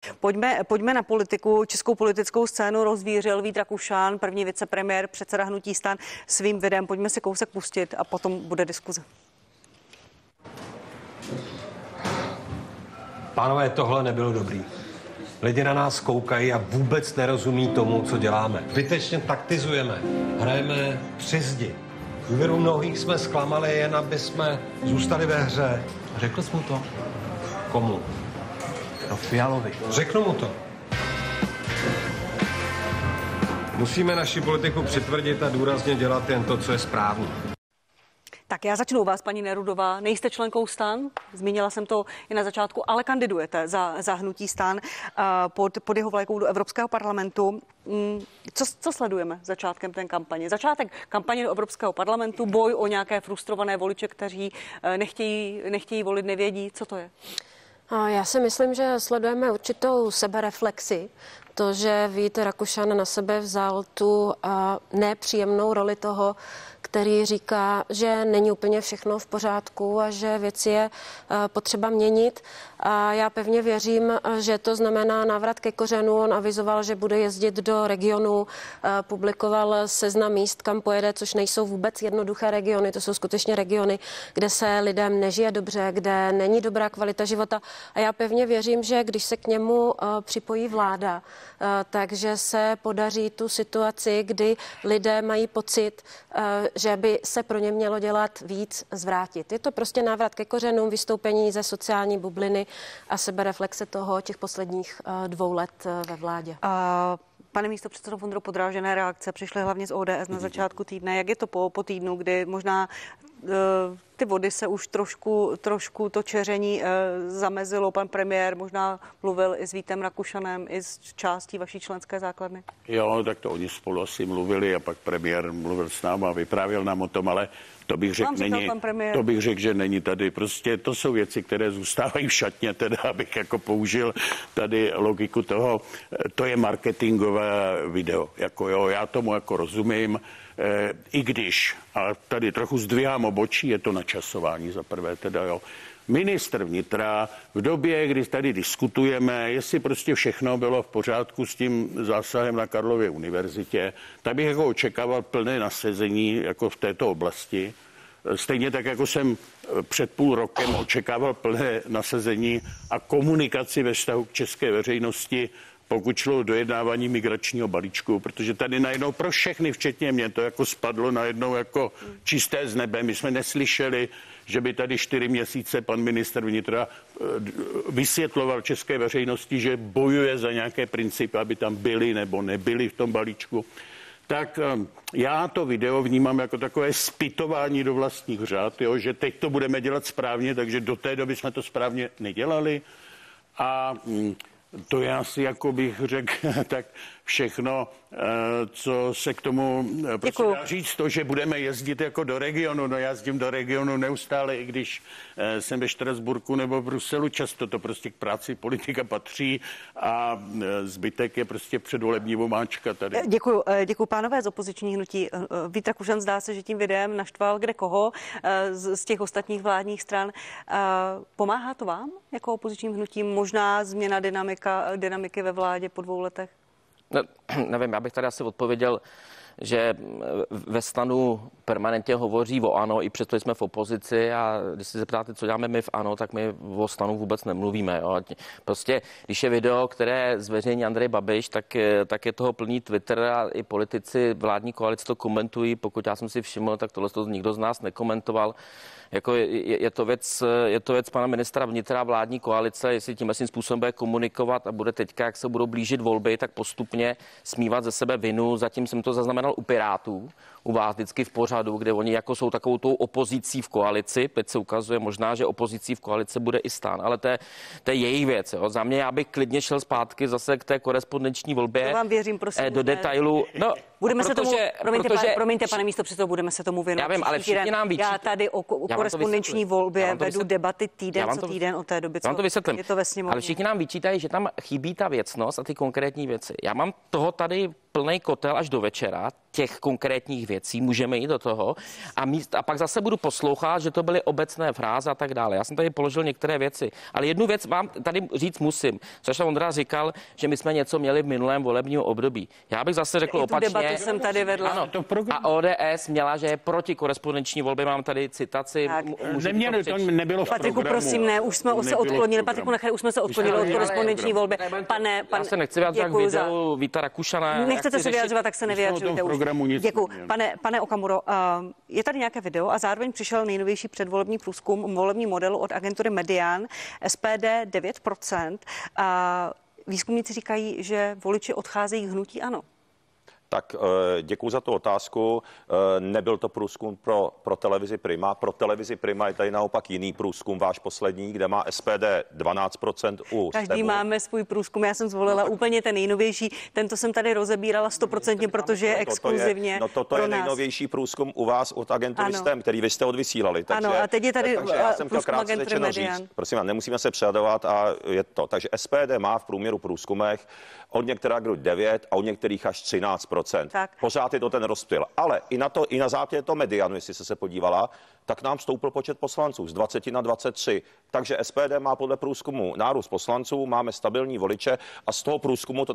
Pojďme na politiku. Českou politickou scénu rozvířil Vít Rakušan, první vicepremiér, předseda hnutí STAN, svým videem. Pojďme si kousek pustit a potom bude diskuze. Pánové, tohle nebylo dobrý. Lidi na nás koukají a vůbec nerozumí tomu, co děláme. Zbytečně taktizujeme, hrajeme při zdi. Důvěru mnohých jsme zklamali, jen aby jsme zůstali ve hře. Řekl jsi mu to? Komu? No Fialovi. Řeknu mu to. Musíme naši politiku přitvrdit a důrazně dělat jen to, co je správné. Tak já začnu u vás, paní Nerudová. Nejste členkou STAN, zmínila jsem to i na začátku, ale kandidujete za hnutí STAN pod jeho vlajkou do Evropského parlamentu. Co sledujeme začátkem té kampaně? Začátek kampaně do Evropského parlamentu, boj o nějaké frustrované voliče, kteří nechtějí volit, nevědí, co to je? Já si myslím, že sledujeme určitou sebereflexi. To, že Vít Rakušan na sebe vzal tu nepříjemnou roli toho, který říká, že není úplně všechno v pořádku a že věci je potřeba měnit. A já pevně věřím, že to znamená návrat ke kořenu. On avizoval, že bude jezdit do regionu, publikoval seznam míst, kam pojede, což nejsou vůbec jednoduché regiony. To jsou skutečně regiony, kde se lidem nežije dobře, kde není dobrá kvalita života. A já pevně věřím, že když se k němu připojí vláda, takže se podaří tu situaci, kdy lidé mají pocit, že by se pro ně mělo dělat víc, zvrátit. Je to prostě návrat ke kořenům, vystoupení ze sociální bubliny a sebereflexe toho těch posledních 2 let ve vládě. Pane místopředsedo Vondro, podrážené reakce přišly hlavně z ODS na začátku týdne. Jak je to po týdnu, kdy možná ty vody se už trošku to čeření zamezilo? Pan premiér možná mluvil i s Vítem Rakušanem, i s částí vaší členské základny? Jo, tak to oni spolu asi mluvili a pak premiér mluvil s námi a vyprávěl nám o tom, ale to bych řekl, že není tady. Prostě to jsou věci, které zůstávají v šatně, teda abych jako použil tady logiku toho, to je marketingové video. Jako jo, já tomu jako rozumím, i když, a tady trochu zdvihám obočí, je to načasování za prvé teda, jo. Ministr vnitra v době, kdy tady diskutujeme, jestli prostě všechno bylo v pořádku s tím zásahem na Karlově univerzitě, tak bych jako očekával plné nasazení jako v této oblasti. Stejně tak, jako jsem před půl rokem očekával plné nasazení a komunikaci ve vztahu k české veřejnosti, pokud šlo o dojednávání migračního balíčku, protože tady najednou pro všechny, včetně mě, to jako spadlo najednou jako čisté z nebe. My jsme neslyšeli, že by tady 4 měsíce pan ministr vnitra vysvětloval české veřejnosti, že bojuje za nějaké principy, aby tam byly nebo nebyly v tom balíčku. Tak já to video vnímám jako takové zpytování do vlastních řád, jo, že teď to budeme dělat správně, takže do té doby jsme to správně nedělali. A to je asi, jako bych řekl, tak všechno, co se k tomu prostě dá říct. To, že budeme jezdit jako do regionu, no já jezdím do regionu neustále, i když jsem ve Štrasburku nebo v Bruselu, často to prostě k práci politika patří a zbytek je prostě předvolební vomáčka tady. Děkuju pánové z opoziční hnutí. Vít Rakušan zdá se, že tím videem naštval kde koho z těch ostatních vládních stran. Pomáhá to vám jako opozičním hnutím? Možná změna dynamiky ve vládě po 2 letech? No, nevím, já bych tady asi odpověděl, že ve STANu permanentně hovoří o ANO, i přesto jsme v opozici a když se zeptáte, co děláme my v ANO, tak my o STANu vůbec nemluvíme. Jo. Prostě, když je video, které zveřejní Andrej Babiš, tak je toho plný Twitter a i politici vládní koalice to komentují. Pokud já jsem si všiml, tak tohle nikdo z nás nekomentoval. Jako je to věc pana ministra vnitra, vládní koalice, jestli tím způsobem bude komunikovat a bude teďka, jak se budou blížit volby, tak postupně smívat ze sebe vinu. Zatím jsem to zaznamenal u Pirátů, u vás vždycky v pořadu, kde oni jako jsou takovou tou opozicí v koalici. Teď se ukazuje možná, že opozicí v koalici bude i STAN, ale to je jejich věc. Jo. Za mě já bych klidně šel zpátky zase k té korespondenční volbě. To vám věřím, prosím. Do detailu. No, budeme se tomu, promiňte, pane místopředsedo, budeme se tomu věnovat. Já vím, ale všichni nám vyčítají. Já tady o korespondenční volbě vedu debaty týden co týden od té doby, co je to ve sněmovně. Ale všichni nám vyčítají, že tam chybí ta věcnost a ty konkrétní věci. Já mám toho tady plný kotel až do večera. těch konkrétních věcí, můžeme jít do toho a pak zase budu poslouchat, že to byly obecné fráze a tak dále. Já jsem tady položil některé věci, ale jednu věc vám tady říct musím. Saša Vondra říkal, že my jsme něco měli v minulém volebním období. Já bych zase řekl opačně. Debatu jsem tady vedla. Ano, a ODS měla, že je proti korespondenční volbě. Mám tady citaci. Neměli, to nebylo v Patriku, programu. prosím, ne, už jsme se odklonili. Patriku, už jsme se odklonili od korespondenční volby. Já se nechci vyjadřovat k videu Víta Rakušana. Nechcete se vyjadřovat, tak se nevyjadřujte už. Děkuji. Pane Okamuro, je tady nějaké video a zároveň přišel nejnovější předvolební průzkum volební modelu od agentury Median, SPD 9%. Výzkumníci říkají, že voliči odcházejí k hnutí ANO. Tak děkuji za tu otázku. Nebyl to průzkum pro televizi Prima. Pro televizi Prima je tady naopak jiný průzkum, váš poslední, kde má SPD 12% u Každý Stevu. máme svůj průzkum. Já jsem zvolila úplně ten nejnovější. Tento jsem tady rozebírala 100%, protože je exkluzivně toto je nejnovější průzkum u vás od agentury STEM, který vy jste odvysílali. Takže, ano, a teď je tady já jsem průzkum agentury Median. Říct. Prosím, nemusíme se předávat a je to. Takže SPD má v průměru průzkumech od některých 9 a od některých až 13%. Pořád je to ten rozptyl. Ale i na základě toho Medianu, jestli jste se podívala, tak nám stoupl počet poslanců z 20 na 23. Takže SPD má podle průzkumu nárůst poslanců, máme stabilní voliče a z toho průzkumu to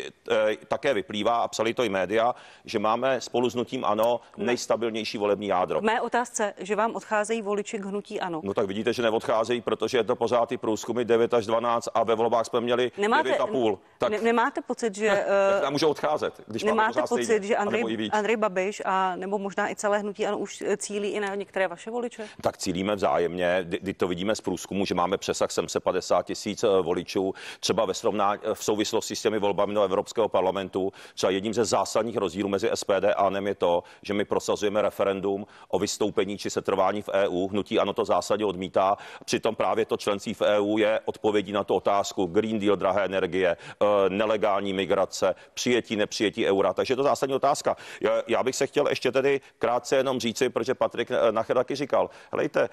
také vyplývá, a psali to i média, že máme spolu s hnutím ANO nejstabilnější volební jádro. V mé otázce, že vám odcházejí voliči k hnutí ANO. No tak vidíte, že neodcházejí, protože je to pořád ty průzkumy 9 až 12 a ve volbách jsme měli 9,5. Tak nemáte pocit, že tak můžou odcházet, když nemáte pocit, že Andrej Babiš a nebo možná i celé hnutí ANO už cílí i na některé vaše voliče? Tak cílíme vzájemně, kdy to vidíme z průzkumu, že máme přesah 750 000 voličů, třeba v souvislosti s těmi volbami do Evropského parlamentu. Třeba jedním ze zásadních rozdílů mezi SPD a ANO je to, že my prosazujeme referendum o vystoupení či setrvání v EU. Hnutí ANO to zásadně odmítá. Přitom právě to členství v EU je odpovědí na tu otázku Green Deal, drahé energie, nelegální migrace, přijetí, nepřijetí eura. Takže je to zásadní otázka. Já bych se chtěl ještě tedy krátce jenom říci, protože Patrik Nacher taky říkal, helejte,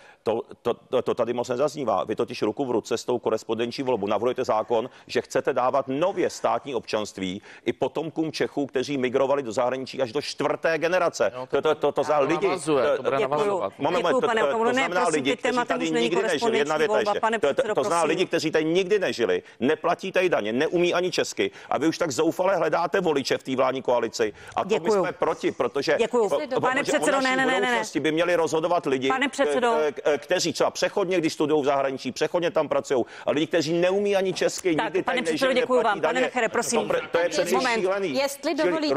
to tady moc nezaznívá. Vy totiž ruku v ruce s tou korespondenční volbou navrhujete zákon, že chcete dávat nově státní občanství i potomkům Čechů, kteří migrovali do zahraničí až do 4. generace. To za lidi. To znamená lidi, kteří tady nikdy nežili. Jedna věta ještě. To znamená lidi, kteří tady nikdy nežili, neplatí tady daně, neumí ani česky a vy už tak zoufale hledáte voliče v té vládní koalici. A to my jsme proti, protože pane předsedo, by měli rozhodovat lidi, kteří třeba přechodně, když studují v zahraničí, přechodně tam pracují, a lidi, kteří neumí ani česky, tak, nikdy pane tady předsedo, děkuji vám. Pane Nechere, prosím. To je přeci šílený. Jestli dovolíte.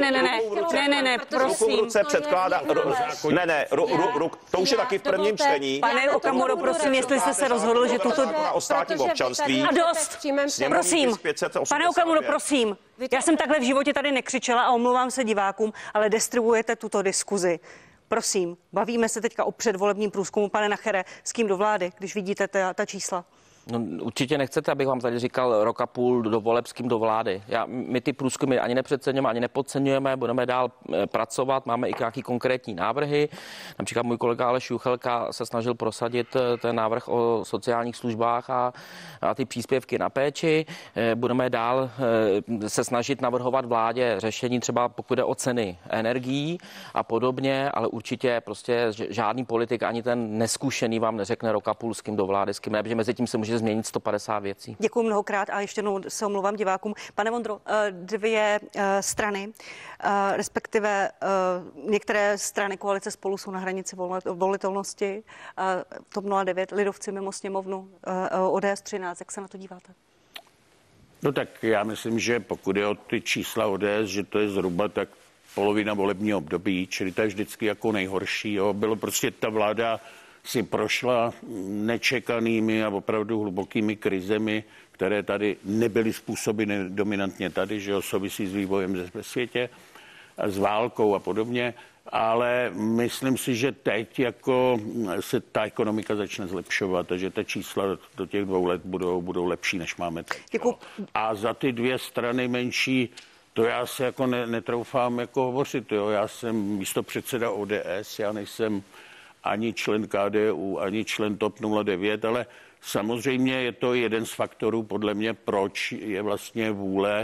Ne, prosím. To už je taky v prvním čtení. Pane Okamuro, prosím, jestli jste se rozhodl, že tuto o státním občanství. A dost. Prosím. Pane Okamuro, prosím. Já jsem takhle v životě tady nekřičela a omlouvám se divákům, ale distribuujete tuto diskuzi. Prosím, bavíme se teďka o předvolebním průzkumu. Pane Nachere, s kým do vlády, když vidíte ta čísla? No, určitě nechcete, abych vám tady říkal rok a půl do voleb s kým do vlády. My ty průzkumy ani nepřeceňujeme, ani nepodceňujeme, budeme dál pracovat, máme i nějaké konkrétní návrhy. Například můj kolega Aleš Juchelka se snažil prosadit ten návrh o sociálních službách a ty příspěvky na péči. Budeme dál se snažit navrhovat vládě řešení, třeba pokud jde o ceny energií a podobně, ale určitě prostě žádný politik, ani ten neskušený vám neřekne rok a půl s kým do vlády, s kým ne, protože mezi tím se může změnit 150 věcí. Děkuji mnohokrát a ještě jednou se omlouvám divákům. Pane Vondro, dvě strany, respektive některé strany koalice Spolu jsou na hranici volitelnosti. TOP 09, lidovci mimo sněmovnu, ODS 13. Jak se na to díváte? No tak já myslím, že pokud je o ty čísla ODS, že to je zhruba tak polovina volebního období, čili to je vždycky jako nejhorší. Jo. Bylo prostě ta vláda si prošla nečekanými a opravdu hlubokými krizemi, které tady nebyly způsobeny dominantně tady, že jo, souvisí s vývojem ve světě, s válkou a podobně, ale myslím si, že teď jako se ta ekonomika začne zlepšovat a že ta čísla do těch 2 let budou lepší, než máme teď. A za ty dvě strany menší, to já se jako netroufám jako hovořit, jo. Já jsem místopředseda ODS, já nejsem ani člen KDU, ani člen TOP 09, ale samozřejmě je to jeden z faktorů, podle mě, proč je vlastně vůle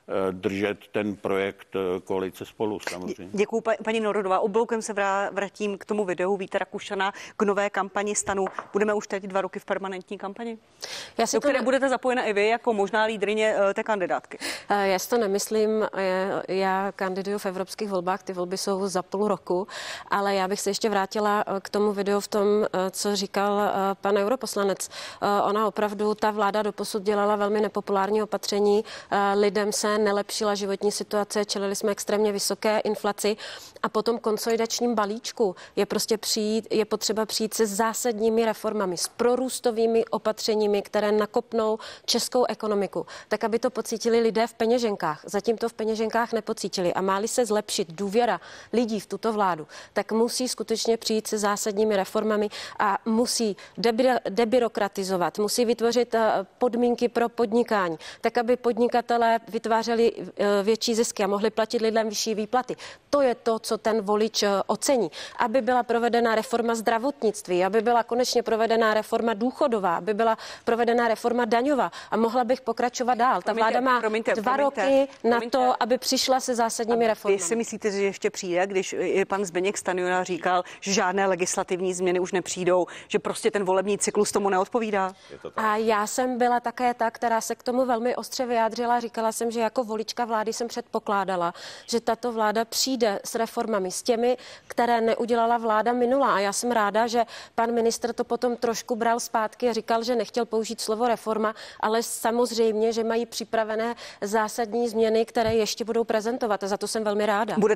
držet ten projekt koalice Spolu samozřejmě. Děkuju, paní Nerudová. Obloukem se vrátím k tomu videu Víta Rakušana k nové kampani STANu. Budeme už teď 2 roky v permanentní kampani? Do které budete zapojena i vy jako možná lídryně té kandidátky? Já si to nemyslím. Já kandiduju v evropských volbách, ty volby jsou za půl roku, ale já bych se ještě vrátila k tomu videu v tom, co říkal pan europoslanec. Ona opravdu, ta vláda doposud dělala velmi nepopulární opatření, lidem se nelepšila životní situace, čelili jsme extrémně vysoké inflaci a po tom konsolidačním balíčku je potřeba přijít se zásadními reformami, s prorůstovými opatřeními, které nakopnou českou ekonomiku, tak aby to pocítili lidé v peněženkách. Zatím to v peněženkách nepocítili a má-li se zlepšit důvěra lidí v tuto vládu, tak musí skutečně přijít se zásadními reformami a musí debyrokratizovat, musí vytvořit podmínky pro podnikání, tak aby podnikatelé vytvářeli větší zisky a mohli platit lidem vyšší výplaty. To je to, co ten volič ocení. Aby byla provedena reforma zdravotnictví, aby byla konečně provedena reforma důchodová, aby byla provedena reforma daňová a mohla bych pokračovat dál. Ta vláda má 2 roky na to, aby přišla se zásadními reformami. Vy si myslíte, že ještě přijde, když pan Zbyněk Stanjura říkal, že žádné legislativní změny už nepřijdou, že prostě ten volební cyklus tomu neodpovídá? A já jsem byla také ta, která se k tomu velmi ostře vyjádřila. Říkala jsem, že jako volička vlády jsem předpokládala, že tato vláda přijde s reformami, s těmi, které neudělala vláda minulá. A já jsem ráda, že pan ministr to potom trošku bral zpátky a říkal, že nechtěl použít slovo reforma, ale samozřejmě, že mají připravené zásadní změny, které ještě budou prezentovat. A za to jsem velmi ráda.